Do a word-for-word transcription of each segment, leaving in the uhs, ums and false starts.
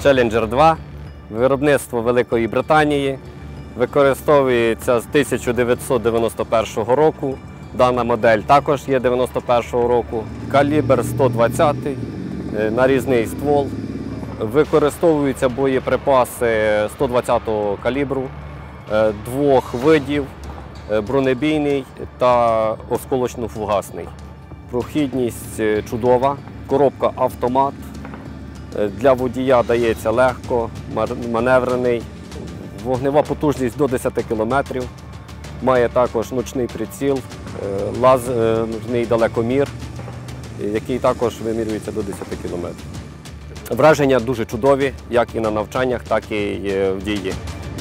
Челленджер два, виробництво Великої Британії, використовується з тисяча дев'ятсот дев'яносто першого року. Дана модель також є дев'яносто першого року. Калібр сто двадцять, нарізний ствол. Використовуються боєприпаси сто двадцятого калібру, двох видів, бронебійний та осколочно-фугасний. Прохідність чудова, коробка автомат. Для водія дається легко, маневрений. Вогнева потужність до десяти кілометрів. Має також ночний приціл, лазерний далекомір, який також вимірюється до десяти кілометрів. Враження дуже чудові, як і на навчаннях, так і в дії.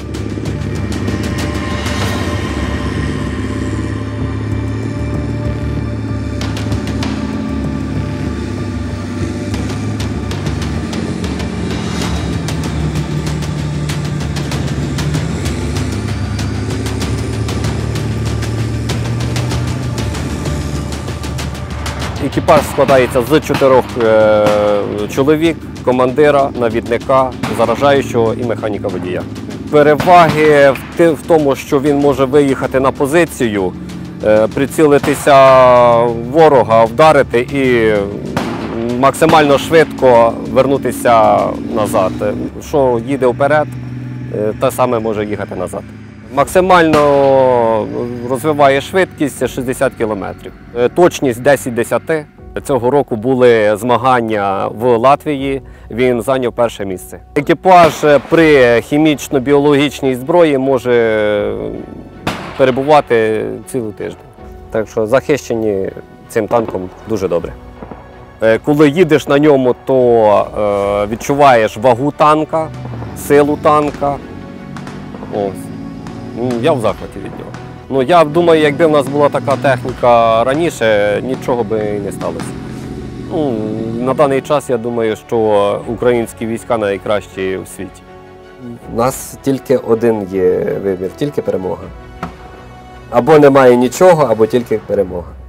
Екіпаж складається з чотирьох е, чоловік, командира, навідника, заражаючого і механіка-водія. Переваги в, в тому, що він може виїхати на позицію, е, прицілитися ворога, вдарити і максимально швидко вернутися назад. Що їде вперед, е, те саме може їхати назад. Максимально розвиває швидкість шістдесят кілометрів. Точність десять десяти. Цього року були змагання в Латвії, він зайняв перше місце. Екіпаж при хімічно-біологічній зброї може перебувати цілий тиждень. Так що захищені цим танком дуже добре. Коли їдеш на ньому, то відчуваєш вагу танка, силу танка. Ось. Я в захваті від нього. Ну, я думаю, якби в нас була така техніка раніше, нічого би не сталося. Ну, на даний час я думаю, що українські війська найкращі в світі. У нас тільки один є вибір, тільки перемога. Або немає нічого, або тільки перемога.